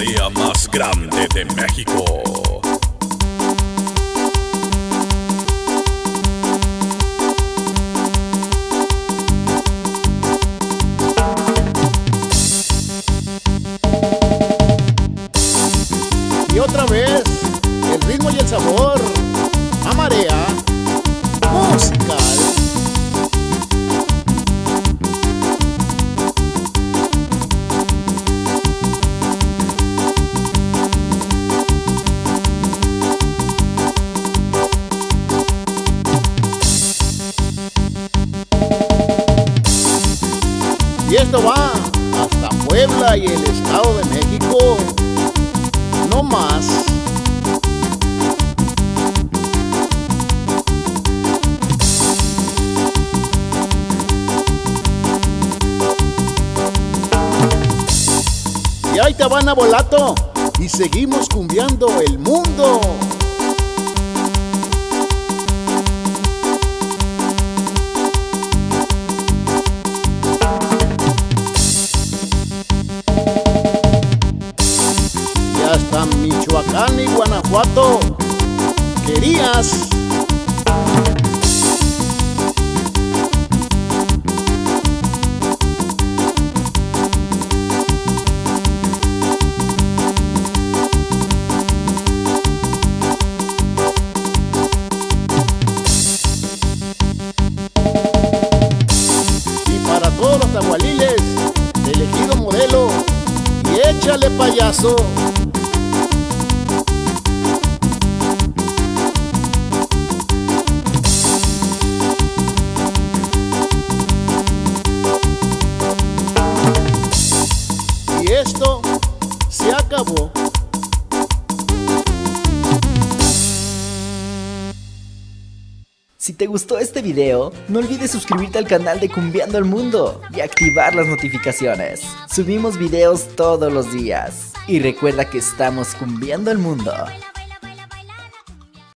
pizzería más grande de México. Y otra vez, el ritmo y el sabor, a marea musical. Y esto va hasta Puebla y el Estado de México. No más. Y ahí te van a Bolato y seguimos cumbiando el mundo. Hasta Michoacán y Guanajuato querías. Y para todos los tahualiles del Ejido Modelo, y échale payaso. Y esto se acabó. Si te gustó este video, no olvides suscribirte al canal de Cumbiando el Mundo y activar las notificaciones. Subimos videos todos los días. Y recuerda que estamos cumbiando el mundo.